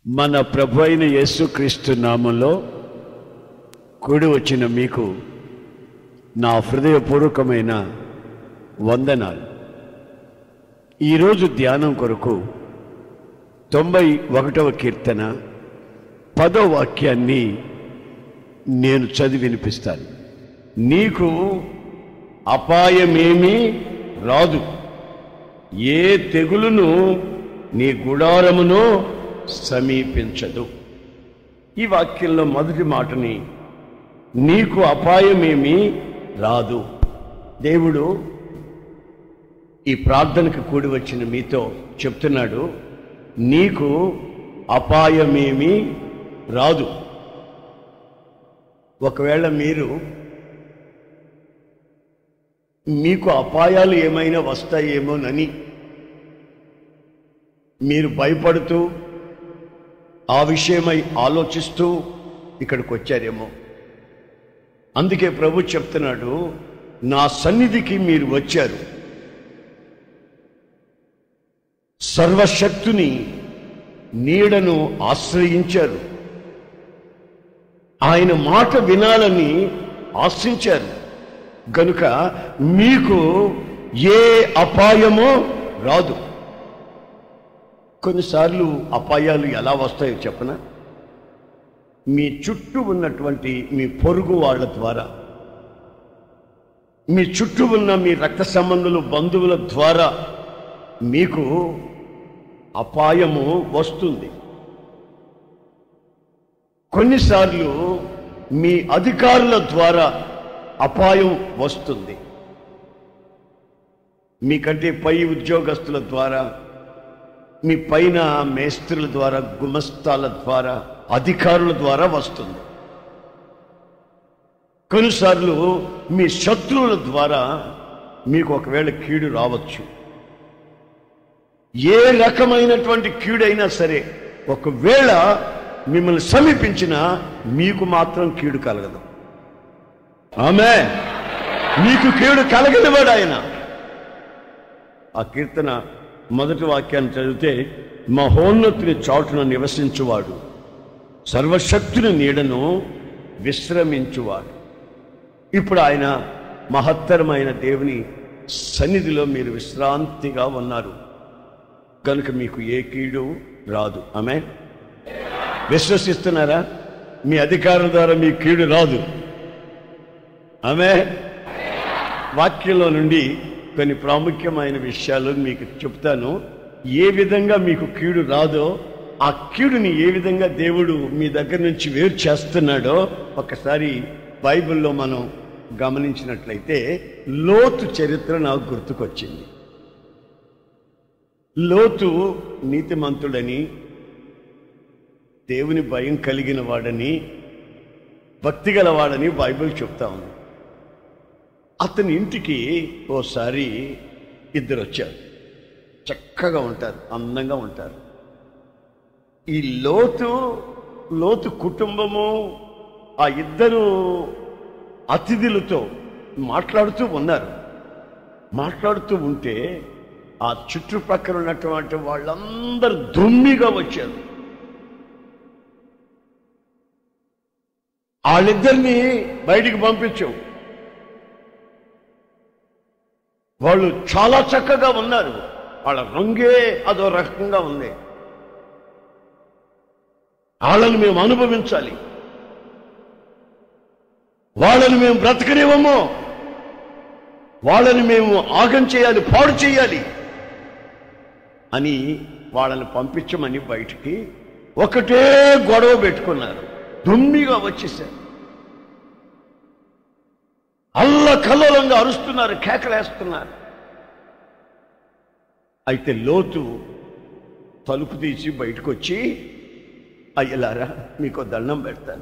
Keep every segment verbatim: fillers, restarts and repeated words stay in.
మన ప్రభు అయిన యేసుక్రీస్తు నామంలో కూడి వచ్చిన మీకు నా హృదయపూర్వకమైన వందనాలు. ఈరోజు ధ్యానం కొరకు తొంభై ఒకటవ కీర్తన పదో వాక్యాన్ని నేను చదివి వినిపిస్తాను. నీకు అపాయమేమీ రాదు, ఏ తెగులును నీ గుడారమును సమీపించదు. ఈ వాక్యంలో మొదటి మాటని నీకు అపాయమేమీ రాదు. దేవుడు ఈ ప్రార్థనకు కూడి వచ్చిన మీతో చెప్తున్నాడు, నీకు అపాయమేమీ రాదు. ఒకవేళ మీరు మీకు అపాయాలు ఏమైనా వస్తాయేమోనని మీరు భయపడుతూ ఆ విషయమై ఆలోచిస్తూ ఇక్కడికి వచ్చారేమో. అందుకే ప్రభు చెప్తున్నాడు, నా సన్నిధికి మీరు వచ్చారు, సర్వశక్తుని నీడను ఆశ్రయించారు, ఆయన మాట వినాలని ఆశించారు. గనుక మీకు ఏ అపాయమో రాదు. కొన్నిసార్లు అపాయాలు ఎలా వస్తాయో చెప్పనా? మీ చుట్టూ ఉన్నటువంటి మీ పొరుగు వాళ్ళ ద్వారా, మీ చుట్టూ ఉన్న మీ రక్త సంబంధులు బంధువుల ద్వారా మీకు అపాయము వస్తుంది. కొన్నిసార్లు మీ అధికారుల ద్వారా అపాయం వస్తుంది. మీకంటే పై ఉద్యోగస్తుల ద్వారా, మీ పైన మేస్త్రుల ద్వారా, గుమస్తాల ద్వారా, అధికారుల ద్వారా వస్తుంది. కొన్నిసార్లు మీ శత్రువుల ద్వారా మీకు ఒకవేళ కీడు రావచ్చు. ఏ రకమైనటువంటి కీడైనా సరే ఒకవేళ మిమ్మల్ని సమీపించినా మీకు మాత్రం కీడు కలగదు. ఆమేన్. మీకు కీడు కలగనివాడు ఆయన. ఆ కీర్తన మొదటి వాక్యాన్ని చదివితే, మహోన్నతుని చాటున నివసించువాడు, సర్వశక్తుని నీడను విశ్రమించువాడు. ఇప్పుడు ఆయన మహత్తరమైన దేవుని సన్నిధిలో మీరు విశ్రాంతిగా ఉన్నారు కనుక మీకు ఏ కీడు రాదు. ఆమేన్. విశ్వసిస్తున్నారా? మీ అధికారుల ద్వారా మీ కీడు రాదు. ఆమేన్. వాక్యంలో నుండి కొన్ని ప్రాముఖ్యమైన విషయాలు మీకు చెప్తాను. ఏ విధంగా మీకు కీడు రాదో, ఆ కీడుని ఏ విధంగా దేవుడు మీ దగ్గర నుంచి వేరు చేస్తున్నాడో ఒకసారి బైబిల్లో మనం గమనించినట్లయితే, లోతు చరిత్ర నాకు గుర్తుకొచ్చింది. లోతు నీతిమంతుడని, దేవుని భయం కలిగిన వాడని, భక్తి గలవాడని బైబిల్ చెప్తా ఉంది. అతని ఇంటికి ఓసారి ఇద్దరు వచ్చారు. చక్కగా ఉంటారు, అందంగా ఉంటారు. ఈ లోతు లోతు కుటుంబము ఆ ఇద్దరు అతిథులతో మాట్లాడుతూ ఉన్నారు. మాట్లాడుతూ ఉంటే ఆ చుట్టుపక్కల ఉన్నటువంటి వాళ్ళందరూ దుమ్మిగా వచ్చారు. వాళ్ళిద్దరిని బయటికి పంపించాం. వాళ్ళు చాలా చక్కగా ఉన్నారు, వాళ్ళ రంగే అదో రకంగా ఉంది. వాళ్ళని మేము అనుభవించాలి, వాళ్ళని మేము బ్రతకనివ్వము, వాళ్ళని మేము ఆగం చేయాలి, పాడు చేయాలి అని వాళ్ళని పంపించమని బయటికి ఒకటే గొడవ పెట్టుకున్నారు. దుమ్మిగా వచ్చేసారు, అల్ల కల్లోలంగా అరుస్తున్నారు, కేకలేస్తున్నారు. అయితే లోతు తలుపు తీసి బయటకు వచ్చి, అయ్యలారా మీకు దండం పెడతాను,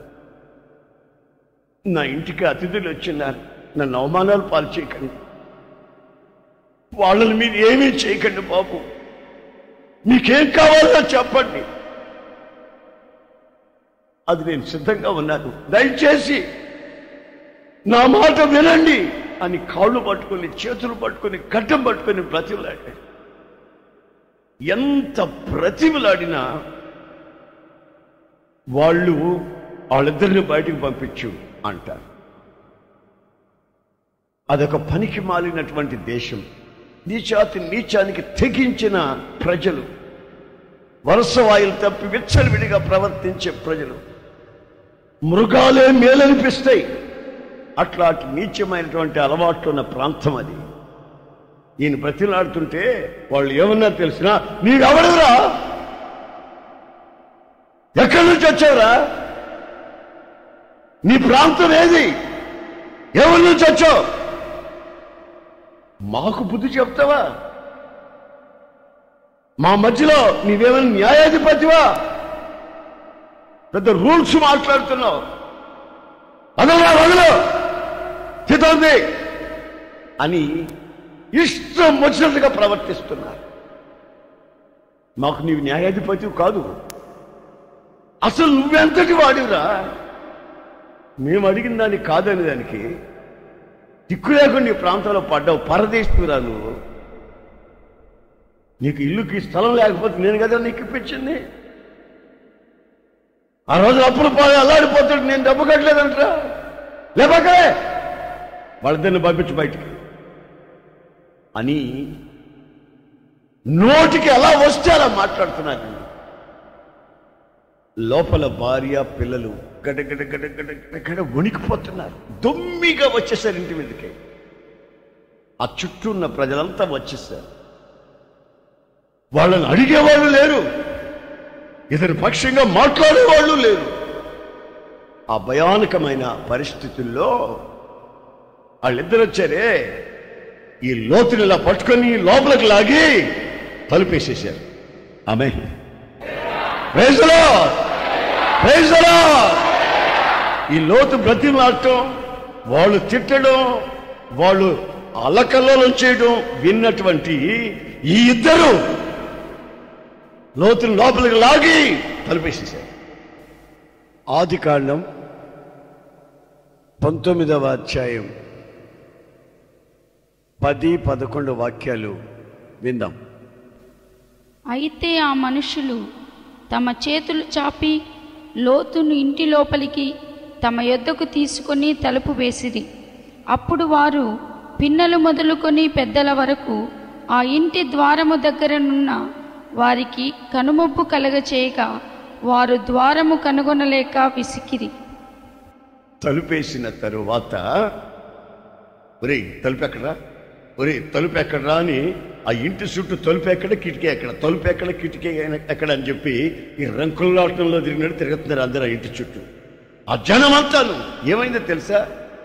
నా ఇంటికి అతిథులు వచ్చినారు, నన్ను అవమానాలు పాలు చేయకండి, వాళ్ళని మీరు ఏమీ చేయకండి బాబు, మీకేం కావాలో చెప్పండి, అది నేను సిద్ధంగా ఉన్నాను, దయచేసి నా మాట వినండి అని కాళ్ళు పట్టుకొని, చేతులు పట్టుకొని, గడ్డం పట్టుకొని బ్రతిమలాడాడు. ఎంత బ్రతిమలాడినా వాళ్ళు వాళ్ళిద్దరిని బయటికి పంపించు అంటారు. అదొక పనికి మాలినటువంటి దేశం, నీచాతి నీచానికి తెగించిన ప్రజలు, వరుసవాయులు తప్పి విచ్చలవిడిగా ప్రవర్తించే ప్రజలు, మృగాలే మేలనిపిస్తాయి అట్లాంటి నీచమైనటువంటి అలవాట్లు ఉన్న ప్రాంతం అది. ఈయన బ్రతిలాడుతుంటే వాళ్ళు ఏమన్నా తెలిసినా, నీవెవరురా, ఎక్కడి నుంచి వచ్చావురా, నీ ప్రాంతం ఏది, ఎవరి నుంచి వచ్చావు, మాకు బుద్ధి చెప్తావా, మా మధ్యలో నీవేమైనా న్యాయాధిపతివా, పెద్ద రూల్స్ మాట్లాడుతున్నావు, అదలా వదలు చితంది అని ఇష్టం వచ్చినట్టుగా ప్రవర్తిస్తున్నారు. మాకు నీవు న్యాయాధిపతి కాదు, అసలు నువ్వెంతటి వాడివిరా, మేము అడిగిన దానికి కాదని దానికి దిక్కు లేకుండా నీ ప్రాంతంలో పడ్డావు, పరదేశిరా నువ్వు, నీకు ఇల్లుకి స్థలం లేకపోతే నేను కదా నీకు ఇప్పించింది, ఆ రోజు అప్పుడు పోయి అల్లాడిపోతాడు, నేను డబ్బు కట్టలేదంటరా, లేపకే వాళ్ళిద్దరిని పంపించు బయటికి అని నోటికి ఎలా వస్తే అలా మాట్లాడుతున్నారు. లోపల భార్య పిల్లలు గడ గడ గడ గడ గడ వణికిపోతున్నారు. దొమ్మిగా వచ్చేసారు ఇంటి మీదకి. ఆ చుట్టూ ఉన్న ప్రజలంతా వచ్చేసారు. వాళ్ళని అడిగేవాళ్ళు లేరు, ఇతని పక్షంగా మాట్లాడేవాళ్ళు లేరు. ఆ భయానకమైన పరిస్థితుల్లో వాళ్ళిద్దరు వచ్చారే, ఈ లోతుని ఇలా పట్టుకొని లోపలికి లాగి తలుపేసేశారు. ఆమె praise the lord, praise the lord. ఈ లోతు బ్రతిమలాడటం, వాళ్ళు తిట్టడం, వాళ్ళు అలకల్లోలం చేయడం విన్నటువంటి ఈ ఇద్దరు లోతుని లోపలికి లాగి తలుపేసేశారు. ఆది కాండం పంతొమ్మిదవ అధ్యాయం పది పదకొండు వాక్యాలు విందాం. అయితే ఆ మనుషులు తమ చేతులు చాపి లోతును ఇంటి లోపలికి తమ యొద్దకు తీసుకొని తలుపు వేసిరి. అప్పుడు వారు పిన్నలు మొదలుకొని పెద్దల వరకు ఆ ఇంటి ద్వారము దగ్గరనున్న వారికి కనుమొప్పు కలగచేయగా వారు ద్వారము కనుగొనలేక విసికిరి. తలుపేసిన తరువాత ఒరే తలుపు ఎక్కడా, ఒరే తలుపు ఎక్కడరా అని ఆ ఇంటి చుట్టూ తలుపు ఎక్కడ, కిటికీ ఎక్కడ, తలుపు ఎక్కడ, కిటికీ ఎక్కడ అని చెప్పి ఈ రంకులాటంలో తిరిగినట్టు తిరుగుతున్నారు అందరూ ఆ ఇంటి చుట్టూ. ఆ జనం అంతాను ఏమైందో తెలుసా,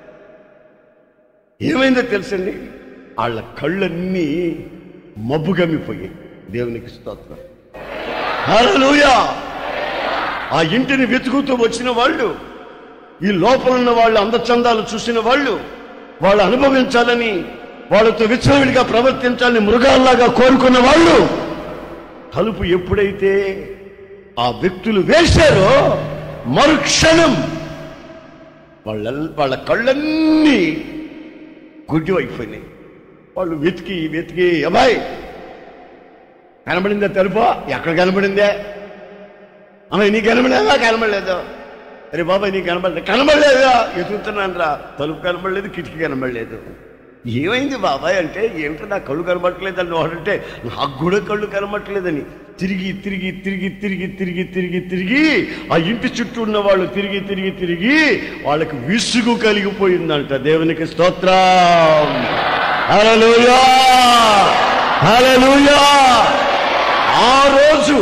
ఏమైందో తెలుసండి, వాళ్ళ కళ్ళన్నీ మబ్బుగమ్మిపోయాయి. దేవునికి స్తోత్రం, హల్లెలూయా. ఆ ఇంటిని వెతుకుతూ వచ్చిన వాళ్ళు, ఈ లోపల ఉన్న వాళ్ళు అందచందాలు చూసిన వాళ్ళు, వాళ్ళు అనుభవించాలని, వాళ్ళతో విచ్చలవిడిగా ప్రవర్తించాలని మృగాల్లాగా కోరుకున్న వాళ్ళు, తలుపు ఎప్పుడైతే ఆ వ్యక్తులు వేశారో మరుక్షణం వాళ్ళ వాళ్ళ కళ్ళన్నీ గుడ్డి అయిపోయినాయి. వాళ్ళు వెతికి వెతికి, అబ్బాయి కనబడిందా తలుపు, ఎక్కడ కనబడిందే, అమ్మాయి నీకు కనబడలేదా, కనబడలేదు, అరే బాబాయ్ నీకు కనబడలేదు, కనబడలేదా, ఎదుగుతున్నాను రా, తలుపు కనబడలేదు, కిటికీ కనబడలేదు. ఏమైంది బాబాయ్ అంటే, ఏమిటో నా కళ్ళు కనబట్టలేదని వాడంటే, నాకు కూడా కళ్ళు కనబట్టలేదని తిరిగి తిరిగి తిరిగి తిరిగి తిరిగి తిరిగి తిరిగి ఆ ఇంటి చుట్టూ ఉన్న వాళ్ళు తిరిగి తిరిగి తిరిగి వాళ్ళకి విసుగు కలిగిపోయిందంట. దేవునికి స్తోత్రం, హల్లెలూయా, హల్లెలూయా. ఆ రోజు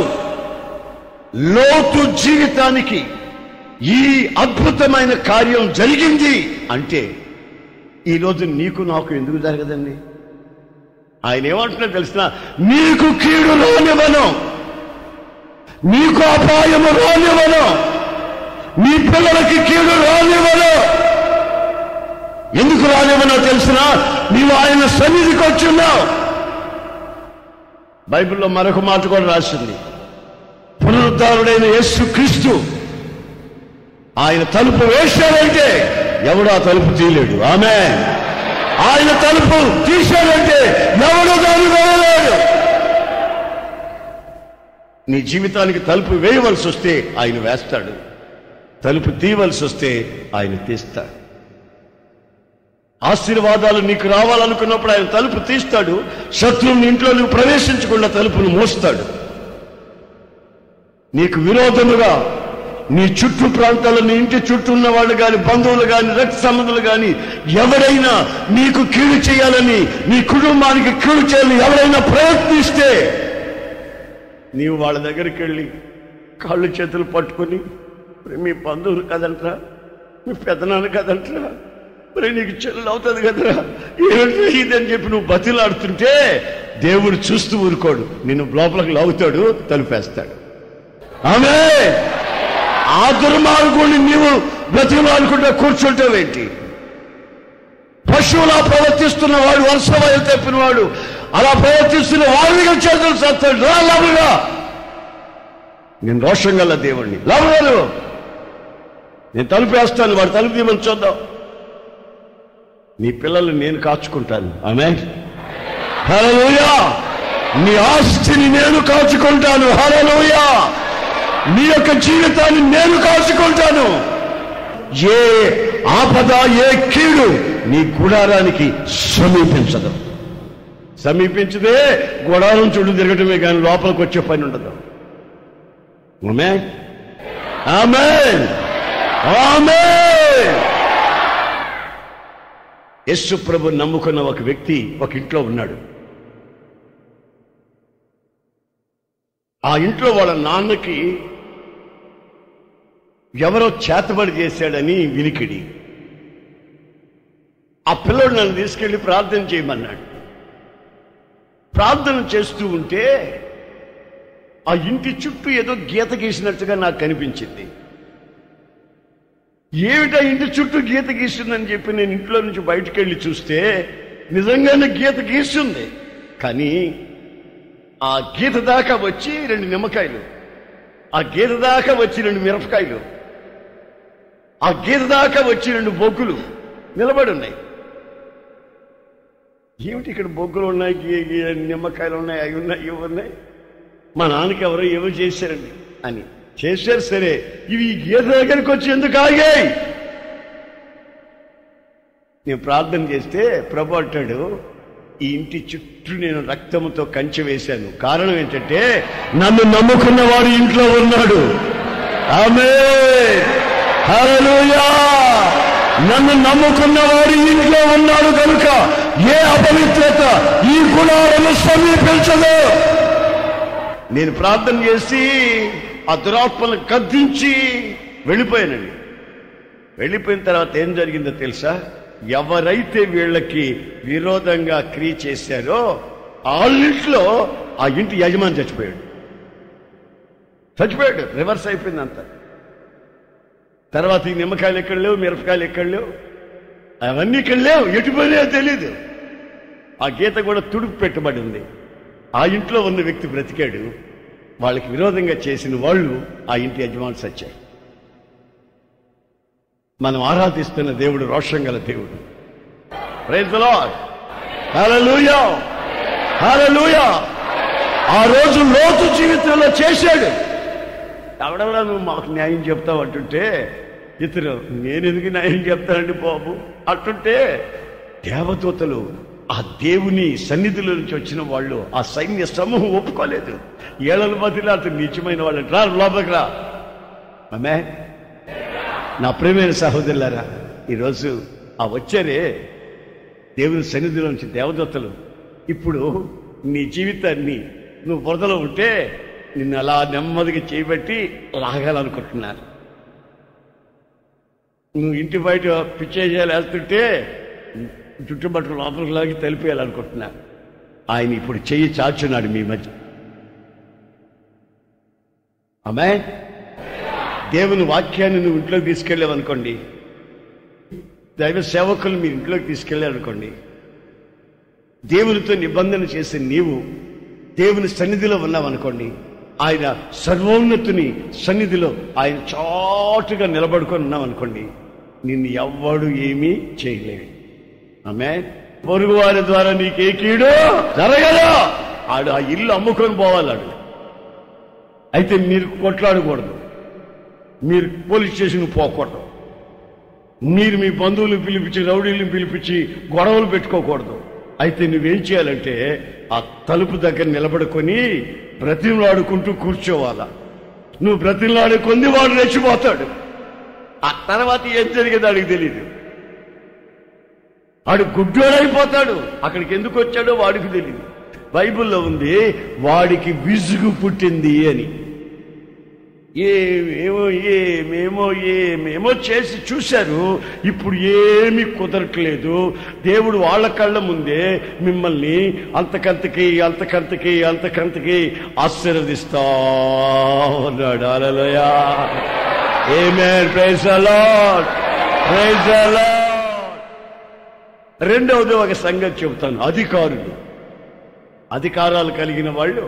లోతు జీవితానికి ఈ అద్భుతమైన కార్యం జరిగింది అంటే ఈరోజు నీకు నాకు ఎందుకు జరగదండి? ఆయన ఏమంటున్నా తెలిసిన, నీకు కీడు రానివ్వను, నీకు అపాయము రానివ్వను, నీ పిల్లలకి కీడు రానివ్వను. ఎందుకు రానివ్వనో తెలిసిన, నీవు ఆయన సన్నిధికి వచ్చున్నావు. బైబిల్లో మరొక మాట కూడా రాసింది, పునరుద్ధారుడైన యేసు క్రీస్తు ఆయన తలుపు వేశాడంటే ఎవడు ఆ తలుపు తీయలేడు. ఆమేన్. ఆయన తలుపు తీశాడంటే ఎవడు దాన్ని వేయలేడు. నీ జీవితానికి తలుపు వేయవలసి వస్తే ఆయన వేస్తాడు. తలుపు తీయవలసి వస్తే ఆయన తీస్తాడు. ఆశీర్వాదాలు నీకు రావాలనుకున్నప్పుడు ఆయన తలుపు తీస్తాడు. శత్రువుని ఇంట్లో నువ్వు ప్రవేశించకుండా తలుపును మోస్తాడు. నీకు విరోధముగా నీ చుట్టూ ప్రాంతాల్లో నీ ఇంటి చుట్టూ ఉన్న వాళ్ళు కానీ, బంధువులు కానీ, రక్త సంబంధులు కానీ ఎవరైనా నీకు కీడు చేయాలని, నీ కుటుంబానికి కీడు చేయాలని ఎవరైనా ప్రయత్నిస్తే నీవు వాళ్ళ దగ్గరికి వెళ్ళి కాళ్ళు చేతులు పట్టుకొని, మీ బంధువులు కదంటరా, మీ పెద్దనాన్న కదంటరా, మరి నీకు చెల్లెలు అవుతుంది కదరా, ఏమిటి ఇదని చెప్పి నువ్వు బతిలాడుతుంటే దేవుడు చూస్తూ ఊరుకోడు, నిన్ను లోపలికి లాగుతాడు, తలుపేస్తాడు. ఆమె ఆ దుర్మార్గుడిని నీవు బ్రతిమాలుకుంటూ కూర్చుంటావేంటి? పశువులా ప్రవర్తిస్తున్న వాడు, వర్షవాయులు తప్పిన వాడు, అలా ప్రవర్తిస్తున్న వాళ్ళకి చేతులు చేస్తాడు. రా లాభంగా, నేను రోషం గల దేవుణ్ణి, లాభగారు నేను తలుపేస్తాను, వాడు తలుపు తీయమని చూద్దాం. నీ పిల్లల్ని నేను కాచుకుంటాను. ఆమేన్. హల్లెలూయా. నీ ఆస్తిని నేను కాచుకుంటాను. హల్లెలూయా. నీ యొక్క జీవితాన్ని నేను కాచుకుంటాను. ఏ ఆపద, ఏ కీడు నీ గుడారానికి సమీపించదు. సమీపించదే గుడారం చుట్టూ తిరగటమే కానీ లోపలికి వచ్చే పని ఉండదు. ఆమేన్. ఆమేన్. ఆమేన్. యేసు ప్రభు నమ్ముకున్న ఒక వ్యక్తి ఒక ఇంట్లో ఉన్నాడు. ఆ ఇంట్లో వాళ్ళ నాన్నకి ఎవరో చేతబడి చేశాడని వినికిడి. ఆ పిల్లోడు నన్ను తీసుకెళ్లి ప్రార్థన చేయమన్నాడు. ప్రార్థన చేస్తూ ఉంటే ఆ ఇంటి చుట్టూ ఏదో గీత గీసినట్టుగా నాకు కనిపించింది. ఏమిటా ఇంటి చుట్టూ గీత గీస్తుందని చెప్పి నేను ఇంట్లో నుంచి బయటకు వెళ్ళి చూస్తే నిజంగానే గీత గీస్తుంది. కానీ ఆ గీత దాకా వచ్చి రెండు నిమ్మకాయలు, ఆ గీత దాకా వచ్చి రెండు మిరపకాయలు, ఆ గీత దాకా వచ్చి రెండు బొగ్గులు నిలబడి ఉన్నాయి. ఏమిటి ఇక్కడ బొగ్గులు ఉన్నాయి, నిమ్మకాయలు ఉన్నాయి, అవి ఉన్నాయి, ఇవి ఉన్నాయి, మా నాన్నకి ఎవరో ఏవో చేశారండి అని చేశారు. సరే, ఇవి ఈ గీత దగ్గరికి వచ్చి ఎందుకు ఆగాయి? నేను ప్రార్థన చేస్తే ప్రభు అంటాడు, ఈ ఇంటి చుట్టూ నేను రక్తంతో కంచె వేశాను. కారణం ఏంటంటే నన్ను నమ్ముకున్న వాడు ఇంట్లో ఉన్నాడు. ఆమేన్. హల్లెలూయా. నన్ను నమ్ముకున్న వాడు ఇంట్లో ఉన్నాడు కనుక ఏ అపవిత్రత ఈ గుణాలను సమీపించదు. నేను ప్రార్థన చేసి ఆ దురాత్మను గద్దించి వెళ్ళిపోయానండి. వెళ్ళిపోయిన తర్వాత ఏం జరిగిందో తెలుసా? ఎవరైతే వీళ్ళకి విరోధంగా క్రియ చేశారో ఆ ఇంట్లో ఆ ఇంటి యజమాని చచ్చిపోయాడు. చచ్చిపోయాడు. రివర్స్ అయిపోయింది అంత. తర్వాత ఈ నిమ్మకాయలు ఎక్కడ లేవు, మిరపకాయలు ఎక్కడ లేవు, అవన్నీ ఇక్కడ లేవు, ఎటుపోయినా తెలీదు. ఆ గీత కూడా తుడుపు పెట్టబడి ఉంది. ఆ ఇంట్లో ఉన్న వ్యక్తి బ్రతికాడు. వాళ్ళకి విరోధంగా చేసిన వాళ్ళు ఆ ఇంటి యజమాని చచ్చారు. మనం ఆరాధిస్తున్న దేవుడు రోషం గల దేవుడు. Praise the lord. Hallelujah. Hallelujah. ఆ రోజు లోతు జీవితంలో చేశాడు. ఎవడెవడా నువ్వు మాకు న్యాయం చెప్తావు అంటుంటే, ఇతరు నేను ఎందుకు న్యాయం చెప్తానండి బాబు అంటుంటే, దేవదూతలు ఆ దేవుని సన్నిధిలో నుంచి వచ్చిన వాళ్ళు ఆ సైన్య సమూహం ఒప్పుకోలేదు. ఏళ్ళ మధ్యలో అతను నీచమైన వాళ్ళు రా లోపలికి రా. ఆమె నా ప్రియమైన సహోదరులారా, ఈరోజు ఆ వచ్చారే దేవుని సన్నిధిలో నుంచి దేవదూతలు, ఇప్పుడు నీ జీవితాన్ని నువ్వు బురదలో ఉంటే నిన్ను అలా నెమ్మదిగా చేయబట్టి లాగాలనుకుంటున్నారు. నువ్వు ఇంటి బయట పిచ్చేయాలి వేస్తుంటే చుట్టుపక్కల లోపలికి లాగి తెలిపేయాలనుకుంటున్నా. ఆయన ఇప్పుడు చెయ్యి చాచున్నాడు మీ మధ్య. ఆమేన్. దేవుని వాక్యాన్ని నువ్వు ఇంట్లోకి తీసుకెళ్ళావనుకోండి, దైవ సేవకులు మీ ఇంట్లోకి తీసుకెళ్ళారనుకోండి, దేవునితో నిబంధన చేసే నీవు దేవుని సన్నిధిలో ఉన్నావనుకోండి, ఆయన సర్వోన్నతుని సన్నిధిలో ఆయన చాటుగా నిలబడుకొని ఉన్నావనుకోండి, నిన్ను ఎవ్వడు ఏమీ చేయలేడు. ఆమేన్. పొరుగు వారి ద్వారా నీకే కీడు జరగదా? ఆడు ఆ ఇల్లు అమ్ముకొని పోవాలాడు. అయితే మీరు కొట్లాడకూడదు. మీరు పోలీస్ స్టేషన్కి పోకూడదు, మీరు మీ బంధువులు పిలిపించి రౌడీలను పిలిపించి గొడవలు పెట్టుకోకూడదు. అయితే నువ్వేం చేయాలంటే ఆ తలుపు దగ్గర నిలబడుకొని బ్రతిమలాడుకుంటూ కూర్చోవాలా. నువ్వు బ్రతిమలాడే కొంది వాడు రెచ్చిపోతాడు. ఆ తర్వాత ఏం జరిగేది ఆడికి తెలియదు. వాడు గుడ్డోడైపోతాడు. అక్కడికి ఎందుకు వచ్చాడో వాడికి తెలియదు. బైబిల్లో ఉంది వాడికి విసుగు పుట్టింది అని. ఏమేమో ఏమేమో ఏమేమో చేసి చూశారు, ఇప్పుడు ఏమీ కుదరట్లేదు. దేవుడు వాళ్ళ కళ్ళ ముందే మిమ్మల్ని అంతకంతకి అంతకంతకి అంతకంతకి ఆశీర్వదిస్తా ఉన్నాడు. Hallelujah, amen, praise the lord, praise the lord. రెండవది ఒక సంగతి చెబుతాను. అధికారులు, అధికారాలు కలిగిన వాళ్ళు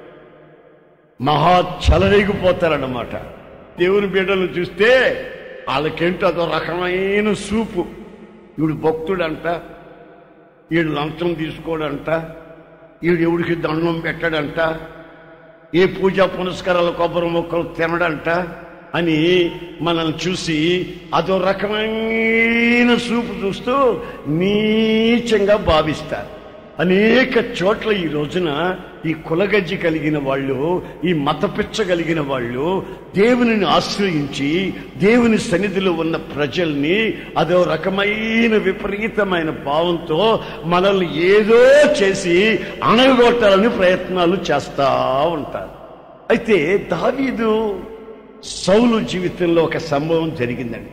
మహా చలరేగిపోతారన్నమాట. దేవుని బిడ్డలు చూస్తే వాళ్ళకేంటో అదో రకమైన సూపు. వీడు భక్తుడంట, వీడు లంచం తీసుకోడంట, వీడు ఎవడికి దండం పెట్టడంట, ఏ పూజా పునస్కారాల కొబ్బరి మొక్కలు తినడంట అని మనల్ని చూసి అదో రకమైన సూపు చూస్తూ నీచంగా భావిస్తారు. అనేక చోట్ల ఈ రోజున ఈ కులగజ్జి కలిగిన వాళ్ళు, ఈ మతపిచ్చ కలిగిన వాళ్ళు దేవునిని ఆశ్రయించి దేవుని సన్నిధిలో ఉన్న ప్రజల్ని అదో రకమైన విపరీతమైన భావంతో మనల్ని ఏదో చేసి అణగొట్టాలని ప్రయత్నాలు చేస్తా ఉంటారు. అయితే దావీదు సౌలు జీవితంలో ఒక సంభవం జరిగిందండి.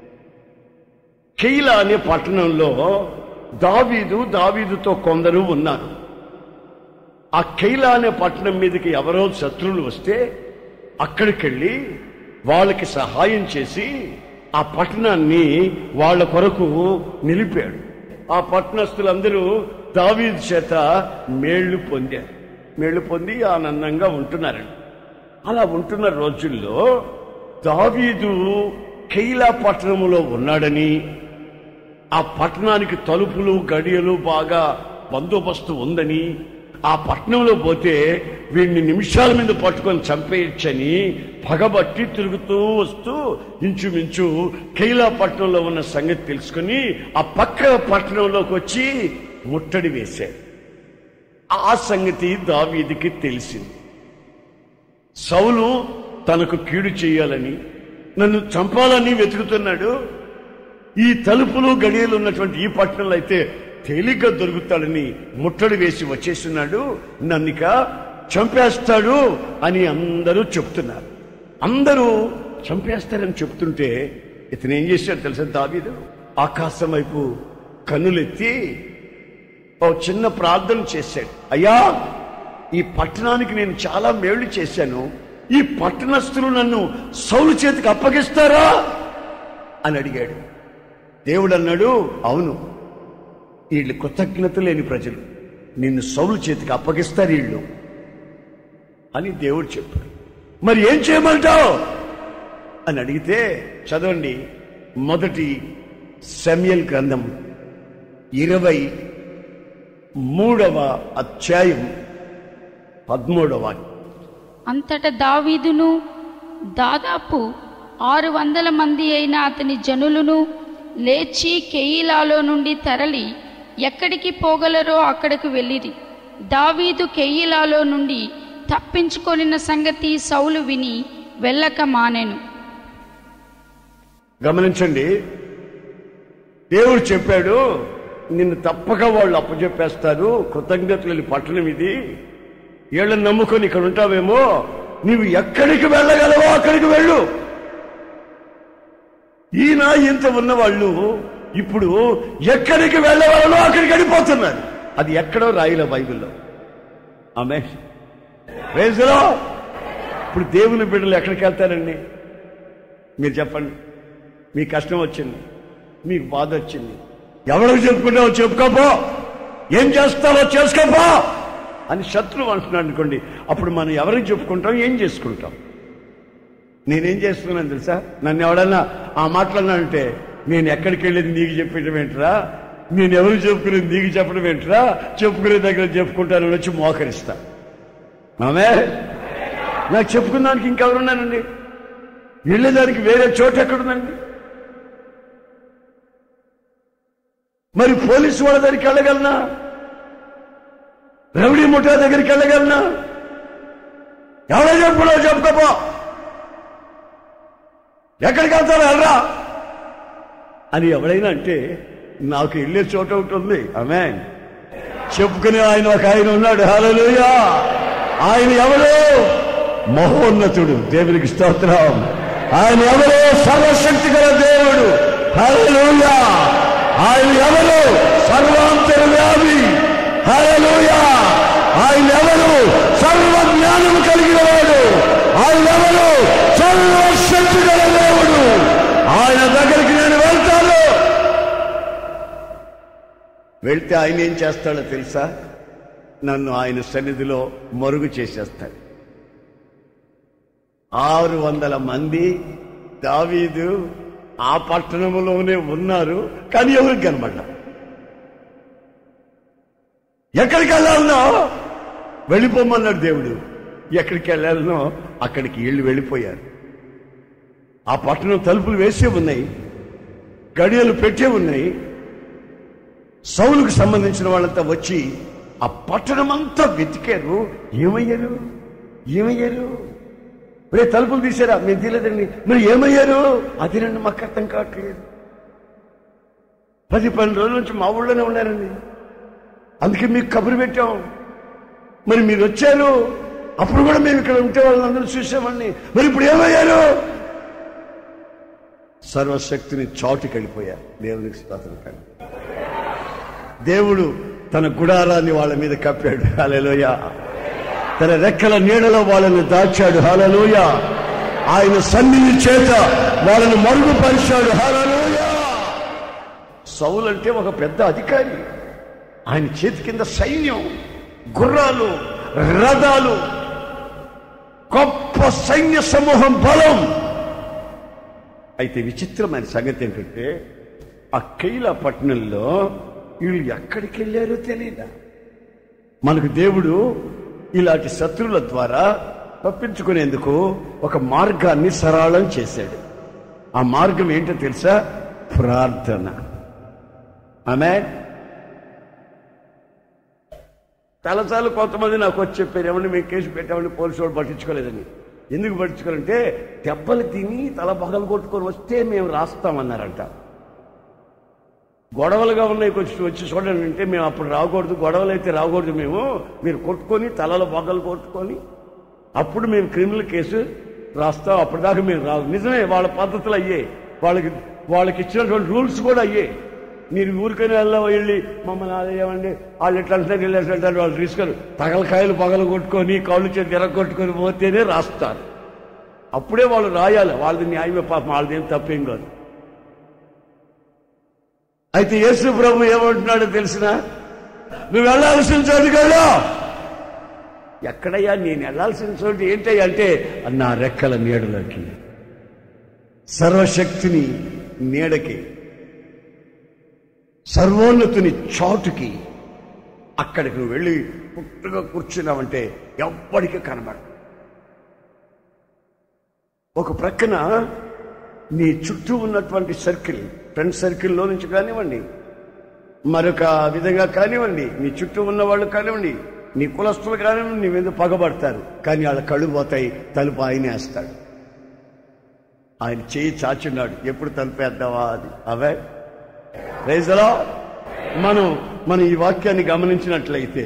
కెయిలా అనే పట్టణంలో దావీదు దావీదుతో కొందరు ఉన్నారు. ఆ కెయిలా అనే పట్టణం మీదకి ఎవరో శత్రువులు వస్తే అక్కడికి వెళ్ళి వాళ్ళకి సహాయం చేసి ఆ పట్టణాన్ని వాళ్ళ కొరకు నిలిపాడు. ఆ పట్టణస్తులందరూ దావీదు చేత మేళ్లు పొందారు. మేళ్లు పొంది ఆనందంగా ఉంటున్నారండి. అలా ఉంటున్న రోజుల్లో దావీదు కెయిలా పట్టణంలో ఉన్నాడని, ఆ పట్టణానికి తలుపులు గడియలు బాగా బందోబస్తు ఉందని, ఆ పట్టణంలో పోతే వీడిని నిమిషాల మీద పట్టుకొని చంపేయచ్చని పగబట్టి తిరుగుతూ వస్తూ ఇంచుమించు కెయిలా పట్టణంలో ఉన్న సంగతి తెలుసుకుని ఆ పక్క పట్టణంలోకి వచ్చి ముట్టడి వేశాడు. ఆ సంగతి దావీదుకి తెలిసింది. సౌలు తనకు కీడు చేయాలని, నన్ను చంపాలని వెతుకుతున్నాడు. ఈ తలుపులు గడియలు ఉన్నటువంటి ఈ పట్టణంలో అయితే తేలిగ్గా దొరుకుతాడని ముట్టడి వేసి వచ్చేస్తున్నాడు, నన్నిక చంపేస్తాడు అని అందరూ చెప్తున్నారు. అందరూ చంపేస్తారని చెప్తుంటే ఇతను ఏం చేశాడు తెలుసా? దావీదు ఆకాశం వైపు కన్నులెత్తి ఓ చిన్న ప్రార్థన చేశాడు. అయ్యా, ఈ పట్టణానికి నేను చాలా మేళ్లు చేశాను, ఈ పట్టణస్థులు నన్ను సౌలు చేతికి అప్పగిస్తారా అని అడిగాడు. దేవుడు అన్నాడు, అవును, వీళ్ళు కృతజ్ఞత లేని ప్రజలు, నిన్ను సౌలు చేతికి అప్పగిస్తారు వీళ్ళు అని దేవుడు చెప్పాడు. మరి ఏం చేయమంటావు అని అడిగితే, చదవండి మొదటి సమూయేలు గ్రంథం ఇరవై మూడవ అధ్యాయం పదమూడవ. అంతటా దావీదును దాదాపు ఆరు వందల మంది అయిన అతని జనులను లేచి కెయీలాలో నుండి తరలి ఎక్కడికి పోగలరో అక్కడికి వెళ్ళిరి. దావీదు కెయీలాలో నుండి తప్పించుకొనిన సంగతి సౌలు విని వెళ్ళక మానెను. గమనించండి, దేవుడు చెప్పాడు, నిన్ను తప్పక వాళ్ళు అప్పచెప్పేస్తారు, కృతజ్ఞతలు పట్టణం ఇది, వీళ్ళని నమ్ముకొని ఇక్కడ ఉంటావేమో, నీవు ఎక్కడికి వెళ్ళగలవో అక్కడికి వెళ్ళు. ఈయన ఇంత ఉన్న వాళ్ళు ఇప్పుడు ఎక్కడికి వెళ్ళవాలో అక్కడికి వెళ్ళిపోతున్నారు. అది ఎక్కడో రాయిల బైబిల్లో. ఆమె ప్రైజ్లో ఇప్పుడు దేవుని బిడ్డలు ఎక్కడికి వెళ్తారండి? మీరు చెప్పండి. మీ కష్టం వచ్చింది, మీకు బాధ వచ్చింది, ఎవరికి చెప్పుకుంటావో చెప్పుకోపో, ఏం చేస్తావో చేసుకోపో అని శత్రువు అంటున్నాడు అనుకోండి. అప్పుడు మనం ఎవరికి చెప్పుకుంటాం, ఏం చేసుకుంటాం? నేనేం చేస్తున్నాను తెలుసా? నన్ను ఎవడన్నా ఆ మాట్లాడినానంటే, నేను ఎక్కడికి వెళ్ళేది నీకు చెప్పడం ఏంట్రా, నేను ఎవరు చెప్పుకునేది నీకు చెప్పడం ఏంట్రా, చెప్పుకునే దగ్గర చెప్పుకుంటానని వచ్చి మోకరిస్తా. ఆమె నాకు చెప్పుకున్నానికి ఇంకెవరున్నానండి? వెళ్ళేదానికి వేరే చోటు ఎక్కడుందండి? మరి పోలీసు వాళ్ళ దగ్గరికి వెళ్ళగలనా? రౌడీ ముఠా దగ్గరికి వెళ్ళగలనా? ఎవడో చెప్పుడో చెప్పుకోపో, ఎక్కడికి వెళ్తారో వెళ్ళరా అని ఎవడైనా అంటే నాకు వెళ్ళే చోట ఒకటి ఉంది. ఆమేన్. చెప్పుకునే ఆయన ఒక ఆయన ఉన్నాడు. హల్లెలూయా. ఆయన ఎవరు? మహోన్నతుడు. దేవునికి స్తోత్రం. ఆయన ఎవరు? సర్వశక్తి గల దేవుడు. హల్లెలూయా. ఆయన ఎవరు? సర్వాంతర్యామి. హల్లెలూయా. ఆయన ఎవరు? సర్వ జ్ఞానం కలిగిన వాడు. ఆయన ఎవరు? సర్వశక్తి గల దేవుడు. ఆయన దగ్గరికి నేను వెళ్తాను. వెళ్తే ఆయన ఏం చేస్తాడో తెలుసా? నన్ను ఆయన సన్నిధిలో మరుగు చేసేస్తాడు. ఆరు వందల మంది దావీదు ఆ పట్టణంలోనే ఉన్నారు, కానీ ఎవరికి కనబడ్డా? ఎక్కడికి వెళ్ళాలనో వెళ్ళిపోమన్నాడు దేవుడు. ఎక్కడికి వెళ్ళాలనో అక్కడికి వీళ్ళు వెళ్ళిపోయారు. ఆ పట్టణం తలుపులు వేసే ఉన్నాయి, గడియలు పెట్టే ఉన్నాయి. సౌలుకు సంబంధించిన వాళ్ళంతా వచ్చి ఆ పట్టణం అంతా వెతికారు. ఏమయ్యారు? ఏమయ్యారు? రే తలుపులు తీసారా? మేము తీయలేదండి. మరి ఏమయ్యారు? అది రండి, మాకు అర్థం కావట్లేదు. పది పన్నెండు రోజుల నుంచి మా ఊళ్ళోనే ఉన్నారండి, అందుకే మీకు కబురు పెట్టాం. మరి మీరు వచ్చారు, అప్పుడు కూడా మేము ఇక్కడ ఉంటే వాళ్ళందరూ చూసామండి. మరి ఇప్పుడు ఏమయ్యారు? సర్వశక్తిని చాటుకి వెళ్ళిపోయారు. దేవునికి స్తోత్రం. కానీ దేవుడు తన గుడారాన్ని వాళ్ళ మీద కప్పాడు. హల్లెలూయా. తన రెక్కల నీడలో వాళ్ళని దాచాడు. హల్లెలూయా. ఆయన సన్నిధి చేత వాళ్ళని మరుగుపరిచాడు. హల్లెలూయా. సౌలు అంటే ఒక పెద్ద అధికారి. ఆయన చేతి కింద సైన్యం, గుర్రాలు, రథాలు, గొప్ప సైన్య సమూహం, బలం. అయితే విచిత్రమైన సంగతి ఏంటంటే ఆ కైలా పట్టణంలో వీళ్ళు ఎక్కడికి వెళ్ళారో తెలియదా? మనకు దేవుడు ఇలాంటి శత్రువుల ద్వారా తప్పించుకునేందుకు ఒక మార్గాన్ని సరళం చేశాడు. ఆ మార్గం ఏంటో తెలుసా? ప్రార్థన. ఆమేన్. చాలాసార్లు కొంతమంది నాకు వచ్చి చెప్పారు, ఏమన్నా మేము కేసు పెట్టామని పోలీసు వాడు పట్టించుకోలేదని. ఎందుకు పట్టించుకోవాలంటే దెబ్బలు తిని తల పగలు కొట్టుకొని వస్తే మేము రాస్తామన్నారంట. గొడవలుగా ఉన్నాయి కొంచెం వచ్చి చూడండి అంటే మేము అప్పుడు రాకూడదు, గొడవలు అయితే రాకూడదు, మేము మీరు కొట్టుకొని తలల పగలు కొట్టుకొని అప్పుడు మేము క్రిమినల్ కేసు రాస్తాం, అప్పటిదాకా మేము రాదు. నిజమే, వాళ్ళ పద్ధతులు అయ్యాయి, వాళ్ళకి వాళ్ళకి ఇచ్చినటువంటి రూల్స్ కూడా అయ్యాయి. మీరు ఊరికైనా వెళ్ళా వెళ్ళి మమ్మల్ని అదేమండి వాళ్ళు ఎట్లా అంటారు వీళ్ళు ఎట్లా అంటారు వాళ్ళు తీసుకొని తగలకాయలు పగలు కొట్టుకొని కాళ్ళు చేతి ఎరగొట్టుకొని పోతేనే రాస్తారు. అప్పుడే వాళ్ళు రాయాలి. వాళ్ళది న్యాయమే, పాపం వాళ్ళది ఏం తప్పేం కాదు. అయితే యేసు ప్రభు ఏమంటున్నాడో తెలిసిన? నువ్వు వెళ్ళాల్సిన చోటుకి వెళ్ళు. ఎక్కడయ్యా? నేను వెళ్ళాల్సిన చోటు ఏంటయ్యా అంటే నా రెక్కల నీడలోకి, సర్వశక్తిని నీడకి, సర్వోన్నతుని చాటుకి. అక్కడికి నువ్వు వెళ్ళి పుట్టుగా కూర్చున్నావంటే ఎవ్వడికి కనబడదు. ఒక ప్రక్కన నీ చుట్టూ ఉన్నటువంటి సర్కిల్, ఫ్రెండ్ సర్కిల్లో నుంచి కానివ్వండి, మరొక విధంగా కానివ్వండి, నీ చుట్టూ ఉన్న వాళ్ళు కానివ్వండి, నీ కులస్తులు కానివ్వండి, నీ మీద పగబడతారు. కానీ వాళ్ళ కళ్ళు పోతాయి, తలుపు ఆయనే వేస్తాడు. ఆయన చేయి చాచున్నాడు, ఎప్పుడు తలుపేద్దావా అది. అవే రైజలో మనం మనం ఈ వాక్యాన్ని గమనించినట్లయితే,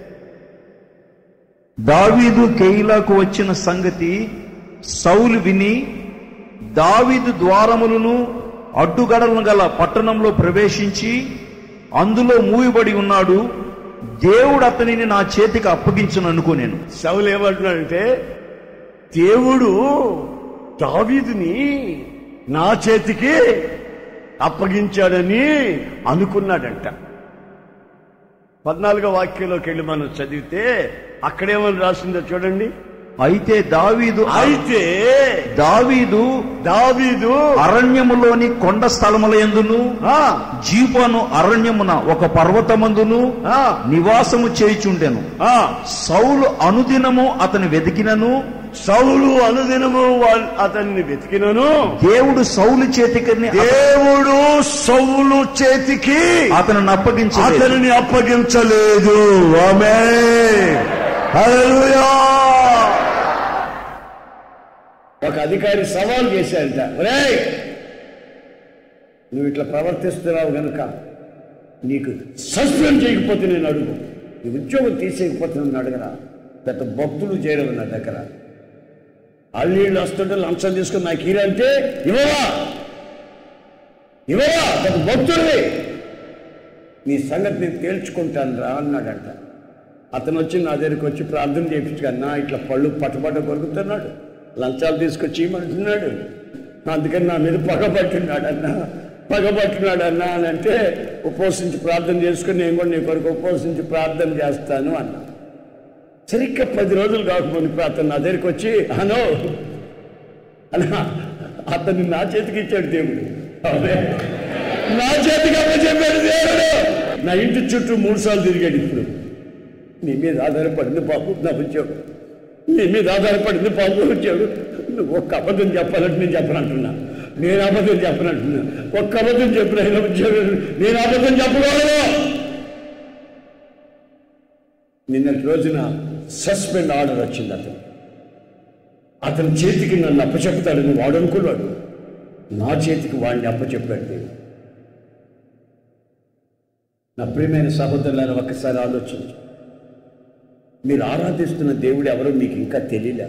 దావీదు కెయీలాకు వచ్చిన సంగతి సౌలు విని దావీదు ద్వారములను అడ్డుగడలను గల పట్టణంలో ప్రవేశించి అందులో మూయబడి ఉన్నాడు. దేవుడు అతనిని నా చేతికి అప్పగించను అనుకోనేను. సౌలు ఏమంటున్నాడంటే, దేవుడు దావీదుని నా చేతికి అప్పగించాడని అనుకున్నాడంట. పద్నాలుగో వాక్యంలోకి వెళ్ళి మనం చదివితే అక్కడేమని రాసిందో చూడండి. అయితే దావీదు అయితే దావీదు దావీదు అరణ్యములోని కొండ స్థలముల యందును జీవను అరణ్యమున ఒక పర్వతమందును నివాసము చేయుచుండెను. సౌలు అనుదినము అతని వెతికినను సౌలు అనుదినము వాళ్ళ- అతన్ని వెతికినను దేవుడు సౌలు చేతికి దేవుడు సౌలు చేతికి అతను అప్పగించలేదు. అతనిని అప్పగించలేదు. ఆమేన్. హల్లెలూయా. ఒక అధికారి సవాల్ చేశాడంట, ఒరేయ్ నువ్వు ఇట్లా ప్రవర్తిస్తున్నావు గనుక నీకు సస్పెండ్ చేయకపోతే నేను అడుగు, నీ ఉద్యోగం తీసేయకపోతే నన్ను అడగరా. పెద్ద భక్తులు చేయడం నా దగ్గర అల్లీళ్ళు వస్తుంటే లంచం తీసుకుని నాకు హీరో అంటే ఇవ్వవా ఇవ్వవా పెద్ద భక్తుడివి, నీ సంగతి నేను తేల్చుకుంటాను రా అన్నాడంట. అతను వచ్చి నా దగ్గరికి వచ్చి ప్రార్థన చేయించుకన్నా ఇట్లా పళ్ళు పట్టపట్ట కొరుకుతున్నాడు, లంచాలు తీసుకొచ్చి ఇవ్వమంటున్నాడు, అందుకని నా మీద పగబట్టున్నాడు అన్న పగబట్టున్నాడు అన్నా అని అంటే ఉపవసించి ప్రార్థన చేసుకుని నేను కూడా నీ కొరకు ఉపవసించి ప్రార్థన చేస్తాను అన్నా. సరిగ్గా పది రోజులు కాకపోతే అతను నా దగ్గరికి వచ్చి అనో అన్నా అతన్ని నా చేతికి ఇచ్చాడు దేవుడు. అదే నా చేతికి అమ్మ చెప్పాడు దేవుడు. నా ఇంటి చుట్టూ మూడు సార్లు తిరిగాడు. ఇప్పుడు నీ మీద ఆధారపడింది బాబు నా ఉద్యోగం, నీ మీద ఆధారపడింది బాబు వచ్చాడు. నువ్వు ఒక్క అబద్ధం చెప్పాలంటే నేను చెప్పనంటున్నా, నేను అబద్ధం చెప్పనంటున్నా. ఒక్క అబద్ధం చెప్పిన ఉద్యోగం నేను అబద్ధం చెప్పగలను. నిన్నటి రోజున సస్పెండ్ ఆర్డర్ వచ్చింది. అతను అతని చేతికి నన్ను అప్పచెప్తాడని వాడు అనుకున్నాడు, నా చేతికి వాడిని అప్పచెప్పాడు దేవుడు. నా ప్రియమైన సహోదరులను ఒక్కసారి ఆలోచించు, మీరు ఆరాధిస్తున్న దేవుడు ఎవరో మీకు ఇంకా తెలియలే.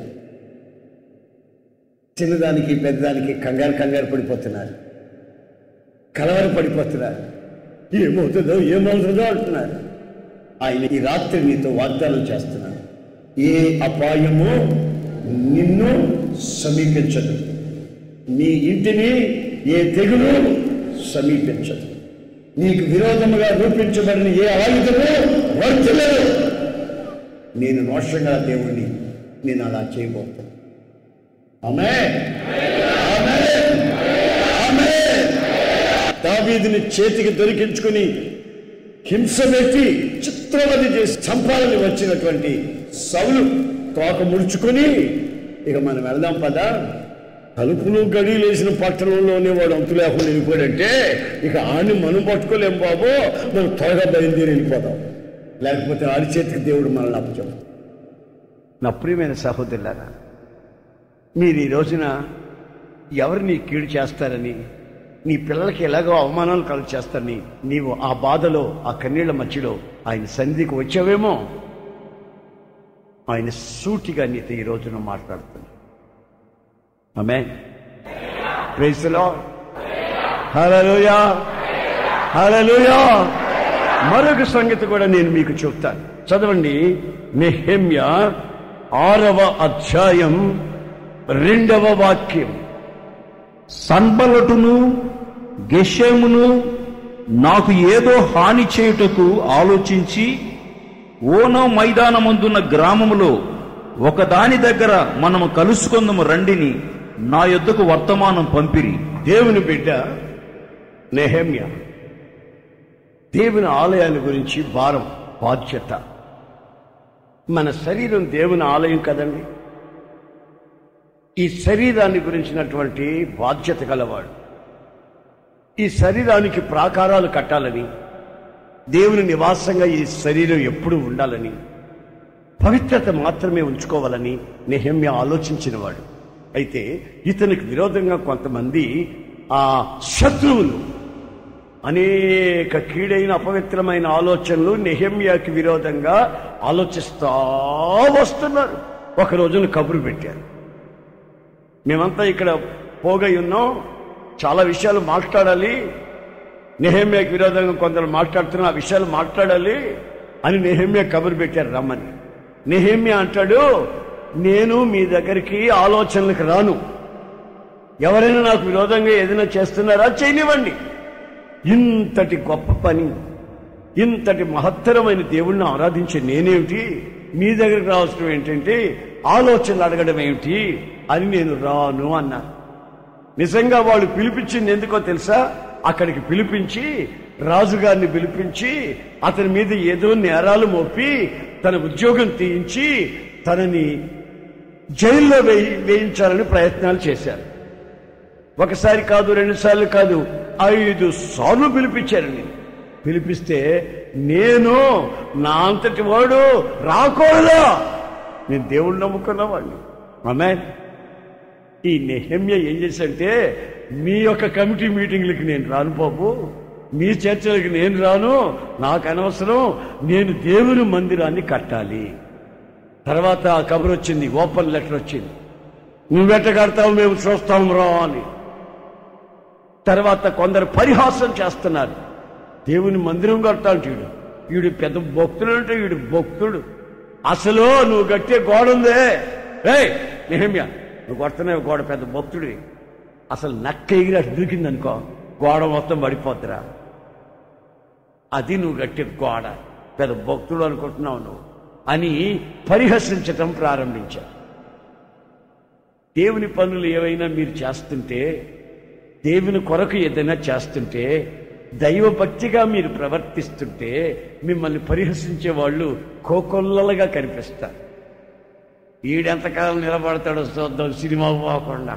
చిన్నదానికి పెద్దదానికి కంగారు కంగారు పడిపోతున్నారు, కలవర పడిపోతున్నారు, ఏమవుతుందో ఏమవుతుందో అంటున్నారు. ఆయన ఈ రాత్రి నీతో వాగ్దానం చేస్తున్నాడు, ఏ అపాయము నిన్ను సమీపించదు, నీ ఇంటిని ఏ తెగులు సమీపించదు, నీకు విరోధముగా రూపించబడిన ఏ ఆయుధము వర్తిల్లదు. నేను నోషంగా దేవుణ్ణి నేను అలా చేయబోతాను. ఆమేన్. ఆమేన్. ఆమేన్. దావీదుని చేతికి దొరికించుకుని హింస పెట్టి చిత్రవధి చేసి చంపాలని వచ్చినటువంటి సౌలు తోక ముడుచుకొని ఇక మనం వెళ్దాం పదా, తలుపులు గడియలు వేసిన పట్టణంలోనే వాడు అంతు లేకుండా వెళ్ళిపోయాడంటే ఇక ఆడిని మనం పట్టుకోలేం బాబు, మనం త్వరగా బయలుదేరి వెళ్ళిపోతాం, లేకపోతే ఆడి చేతికి దేవుడు మనల్ని అప్పచెప్తాం. నా ప్రియమైన సహోదరులారా, మీరు ఈ రోజున ఎవరిని కీడు చేస్తారని, నీ పిల్లలకి ఎలాగో అవమానాలు కలుగు చేస్తారని నీవు ఆ బాధలో ఆ కన్నీళ్ల మధ్యలో ఆయన సన్నిధికి వచ్చావేమో. ఆయన సూటిగా నీతో ఈ రోజున మాట్లాడుతుంది. Amen. Praise the lord. Hallelujah. Hallelujah. మరొక సంగతి కూడా నేను మీకు చెప్తాను, చదవండి. నెహెమ్యా ఆరవ అధ్యాయం రెండవ వాక్యం. సన్బల్లటును గెషెమును నాకు ఏదో హాని చేయుటకు ఆలోచించి ఓనో మైదానమందున్న గ్రామములో ఒకదాని దగ్గర మనము కలుసుకుందాము రండిని నా యొద్దకు వర్తమానం పంపిరి. దేవుని బిడ్డ నెహెమ్యా దేవుని ఆలయాన్ని గురించి భారం, బాధ్యత. మన శరీరం దేవుని ఆలయం కదండి. ఈ శరీరాన్ని గురించినటువంటి బాధ్యత గలవాడు. ఈ శరీరానికి ప్రాకారాలు కట్టాలని, దేవుని నివాసంగా ఈ శరీరం ఎప్పుడూ ఉండాలని, పవిత్రత మాత్రమే ఉంచుకోవాలని నెహెమ్యా ఆలోచించినవాడు. అయితే ఇతనికి విరోధంగా కొంతమంది ఆ శత్రువులు అనేక కీడైన అపవిత్రమైన ఆలోచనలు నెహెమ్యాకి విరోధంగా ఆలోచిస్తా వస్తున్నారు. ఒక రోజున కబురు పెట్టారు, మేమంతా ఇక్కడ పోగై ఉన్నాం, చాలా విషయాలు మాట్లాడాలి, నెహెమ్యాకి విరోధంగా కొందరు మాట్లాడుతున్న ఆ విషయాలు మాట్లాడాలి అని నెహెమ్యా కబురు పెట్టారు రమ్మని. నెహెమ్యా అంటాడు, నేను మీ దగ్గరికి ఆలోచనలకు రాను, ఎవరైనా నాకు విరోధంగా ఏదైనా చేస్తున్నారా చేయనివ్వండి. ఇంతటి గొప్ప పని, ఇంతటి మహత్తరమైన దేవుణ్ణి ఆరాధించే నేనేమిటి మీ దగ్గరికి రావడం ఏంటంటే ఆలోచనలు అడగడం ఏమిటి అని నేను రాను అన్నా. నిజంగా వాళ్ళు పిలిపించింది ఎందుకో తెలుసా? అక్కడికి పిలిపించి రాజుగారిని పిలిపించి అతని మీద ఏదో నేరాలు మోపి తన ఉద్యోగం తీయించి తనని జైల్లో వేయి వేయించాలని ప్రయత్నాలు చేశారు. ఒకసారి కాదు, రెండు సార్లు కాదు, ఐదు సార్లు పిలిపించారండి. పిలిపిస్తే నేను నా అంతటి వాడు రాకూడదా, నేను దేవుడు నమ్ముకున్న వాడిని. ఆమేన్. ఈ నెహెమ్యా ఏం చేశాడంటే, మీ యొక్క కమిటీ మీటింగ్లకి నేను రాను బాబు, మీ చర్చలకి నేను రాను, నాకు అనవసరం, నేను దేవుని మందిరాన్ని కట్టాలి. తర్వాత ఆ కబురు వచ్చింది, ఓపెన్ లెటర్ వచ్చింది, నువ్వెట్ట కడతావు మేము చూస్తాం రా అని. తర్వాత కొందరు పరిహాసం చేస్తున్నారు, దేవుని మందిరం కడతాడు వీడు, వీడు పెద్ద భక్తుడు అంటే వీడు భక్తుడు, అసలు నువ్వు కట్టే గోడ ఉందే, రే నెహెమ్యా నువ్వు కొడుతున్నావు గోడ, పెద్ద భక్తుడి, అసలు నక్క ఎగిరి అటు దూకిందనుకో గోడ మొత్తం పడిపోద్దురా, అది నువ్వు కట్టే గోడ, పెద్ద భక్తుడు అనుకుంటున్నావు నువ్వు అని పరిహసించటం ప్రారంభించారు. దేవుని పనులు ఏవైనా మీరు చేస్తుంటే, దేవుని కొరకు ఏదైనా చేస్తుంటే, దైవభక్తిగా మీరు ప్రవర్తిస్తుంటే మిమ్మల్ని పరిహసించే వాళ్ళు కోకొల్లలుగా కనిపిస్తారు. ఈడెంతకాలం నిలబడతాడో చూద్దాం, సినిమా పోకుండా,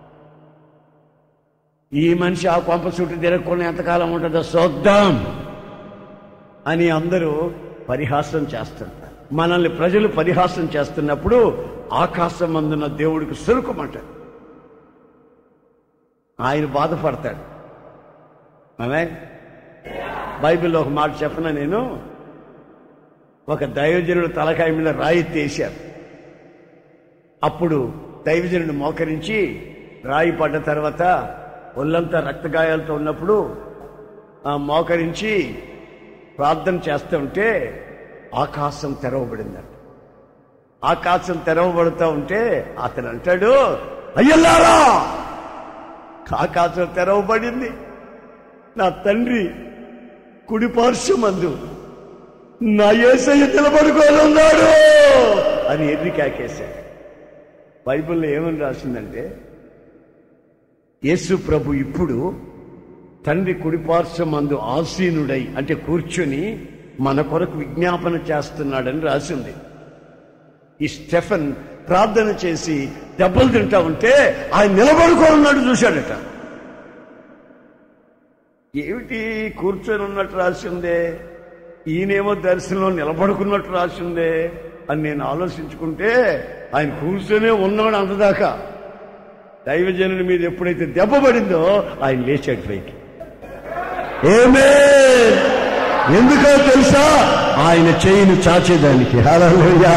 ఈ మనిషి ఆ కొంప చుట్టూ తిరగకుండా ఎంతకాలం ఉంటుందో చూద్దాం అని అందరూ పరిహాసం చేస్తుంటారు. మనల్ని ప్రజలు పరిహాసం చేస్తున్నప్పుడు ఆకాశం అందున్న దేవుడికి సురుకుమంటాడు, ఆయన బాధపడతాడు. ఆమె బైబిల్లో ఒక మాట చెప్పనా నేను, ఒక దైవజనుడు తలకాయ మీద రాయి తీశారు. అప్పుడు దైవజనుడు మోకరించి రాయి పడ్డ తర్వాత ఒళ్ళంతా రక్తగాయాలతో ఉన్నప్పుడు ఆ మోకరించి ప్రార్థన చేస్తూ ఉంటే ఆకాశం తెరవబడిందట. ఆకాశం తెరవబడుతూ ఉంటే అతను అంటాడు, అయ్యల్లారా ఆకాశం తెరవబడింది, నా తండ్రి కుడి పార్శ్వమందు నా యేసయ్య నిలబడుకోనున్నాడు అని ఎర్రి కాకేశాడు. బైబిల్లో ఏమని రాసిందంటే, యేసు ప్రభు ఇప్పుడు తండ్రి కుడిపార్శ్వమందు ఆసీనుడై అంటే కూర్చొని మన కొరకు విజ్ఞాపన చేస్తున్నాడని రాసింది. ఈ స్టెఫెన్ ప్రార్థన చేసి దెబ్బలు తింటా ఉంటే ఆయన నిలబడుకోనున్నాడు చూశాడట. ఏమిటి కూర్చొని ఉన్నట్టు రాసిందే, ఈయనేమో దర్శనంలో నిలబడుకున్నట్టు రాసిందే అని నేను ఆలోచించుకుంటే ఆయన కూర్చొనే ఉన్నాడు అంతదాకా. దైవజనుడి మీద ఎప్పుడైతే దెబ్బ పడిందో ఆయన లేచాడు పైకి. ఏమే ఎందుకో తెలుసా, ఆయన చేయిని చాచేదానికి. హల్లెలూయా.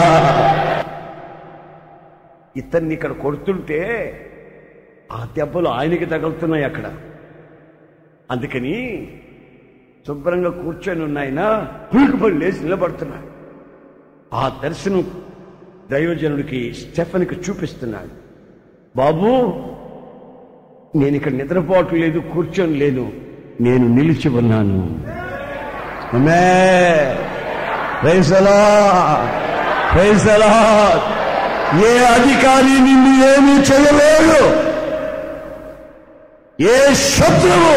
ఇతన్ని ఇక్కడ కొడుతుంటే ఆ దెబ్బలు ఆయనకి తగులుతున్నాయి అక్కడ. అందుకని శుభ్రంగా కూర్చొని ఉన్నాయన పులికిపడి లేచి నిలబడుతున్నాడు. ఆ దర్శనం దైవజనుడికి స్టెఫెన్కి చూపిస్తున్నాడు. బాబు, నేను ఇక్కడ నిద్రపోవటం లేదు, కూర్చొని లేను, నేను నిలిచి ఉన్నాను. Praise the lord, praise the lord. ఏ అధికారి నిన్ను ఏమీ చేయలేడు, ఏ శత్రువు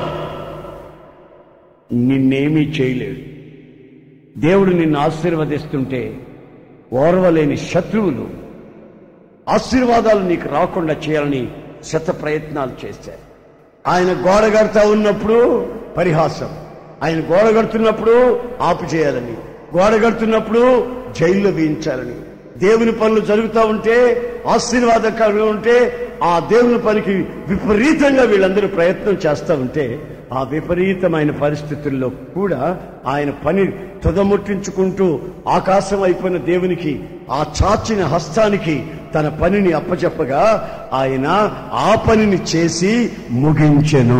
నిన్నేమీ చేయలేడు. దేవుడు నిన్ను ఆశీర్వదిస్తుంటే ఓర్వలేని శత్రువులు ఆశీర్వాదాలు నీకు రాకుండా చేయాలని శత ప్రయత్నాలు చేశారు. ఆయన గోడ కడతా ఉన్నప్పుడు పరిహాసం, ఆయన గోడ కడుతున్నప్పుడు ఆపు చేయాలని, గోడ కడుతున్నప్పుడు జైల్లో వేయించాలని, దేవుని పనులు జరుగుతూ ఉంటే ఆశీర్వాదకరంగా ఉంటే ఆ దేవుని పనికి విపరీతంగా వీళ్ళందరూ ప్రయత్నం చేస్తూ ఉంటే ఆ విపరీతమైన పరిస్థితుల్లో కూడా ఆయన పని తుదముట్టించుకుంటూ ఆకాశం అయిపోయిన దేవునికి ఆ చాచిన హస్తానికి తన పనిని అప్పచెప్పగా ఆయన ఆ పనిని చేసి ముగించెను.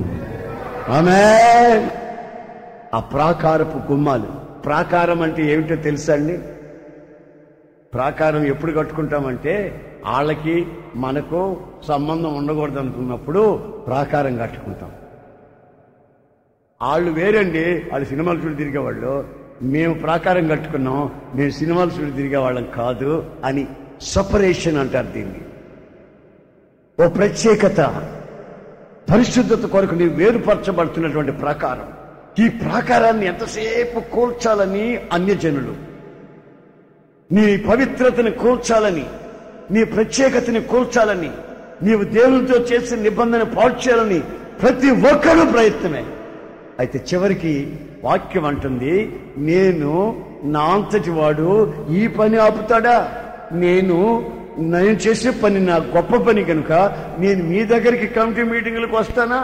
ఆమేన్. ఆ ప్రాకారపు గుమ్మాలు, ప్రాకారం అంటే ఏమిటో తెలుసా అండి? ప్రాకారం ఎప్పుడు కట్టుకుంటామంటే వాళ్ళకి మనకు సంబంధం ఉండకూడదు అనుకున్నప్పుడు ప్రాకారం కట్టుకుంటాం. వాళ్ళు వేరండి, వాళ్ళు సినిమాలు చూడి తిరిగేవాళ్ళు, మేము ప్రాకారం కట్టుకున్నాం, మేము సినిమాలు చూడి తిరిగేవాళ్ళం కాదు అని సపరేషన్ అంటారు దీన్ని. ఓ ప్రత్యేకత, పరిశుద్ధత కొరకు నీవు వేరుపరచబడుతున్నటువంటి ప్రాకారం. ఈ ప్రాకారాన్ని ఎంతసేపు కూల్చాలని అన్యజనులు, నీ పవిత్రతను కూల్చాలని నీ ప్రత్యేకతని కూల్చాలని, నీవు దేవునితో చేసిన నిబంధన పాడు చేయాలని ప్రతి ఒక్కరూ ప్రయత్నమే. అయితే చివరికి వాక్యం అంటుంది, నేను నా అంతటి వాడు ఈ పని ఆపుతాడా? నేను నేను చేసే పని నా గొప్ప పని కనుక నేను మీ దగ్గరికి కమిటీ మీటింగులకు వస్తానా?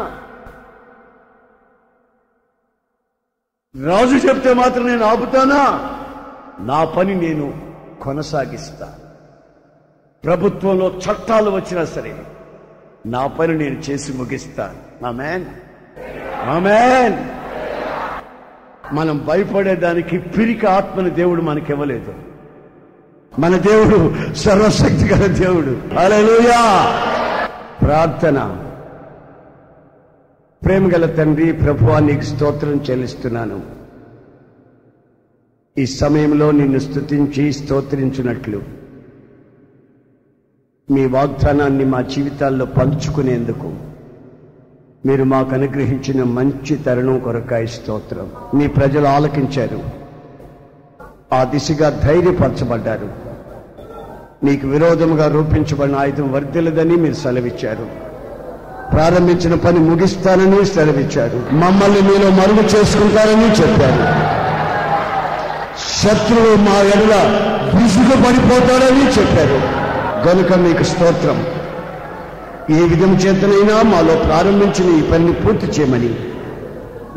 రాజు చెప్తే మాత్రం నేను ఆపుతానా? నా పని నేను కొనసాగిస్తా. ప్రభుత్వంలో చట్టాలు వచ్చినా సరే నా పని నేను చేసి ముగిస్తాను. ఆమేన్, ఆమేన్. మనం భయపడేదానికి పిరికి ఆత్మని దేవుడు మనకివ్వలేదు. మన దేవుడు సర్వశక్తి గల దేవుడు. హల్లెలూయా. ప్రార్థన. ప్రేమగల తండ్రి, ప్రభువా నీకు స్తోత్రం చెల్లిస్తున్నాను. ఈ సమయంలో నిన్ను స్తుతించి స్తోత్రించినట్లు మీ వాగ్దానాన్ని మా జీవితాల్లో పంచుకునేందుకు మీరు మాకు అనుగ్రహించిన మంచి తరుణం కొరకాయ స్తోత్రం. మీ ప్రజలు ఆలకించారు, ఆ దిశగా ధైర్యపరచబడ్డారు. నీకు విరోధముగా రూపించబడిన ఆయుధం వర్ధిల్లదని మీరు సెలవిచ్చారు. ప్రారంభించిన పని ముగిస్తానని సెలవిచ్చారు. మమ్మల్ని మీలో మరుగు చేసుకుంటారని చెప్పారు. శత్రువు మా ఎడల విసుగు పడిపోతాడని చెప్పారు. గనుక మీకు స్తోత్రం. ఏ విధం చేతనైనా మాలో ప్రారంభించిన ఈ పనిని పూర్తి చేయమని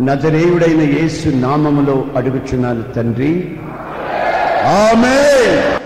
నజరేయుడైన యేసు నామములో అడుగుచున్నాను తండ్రి. ఆమేన్.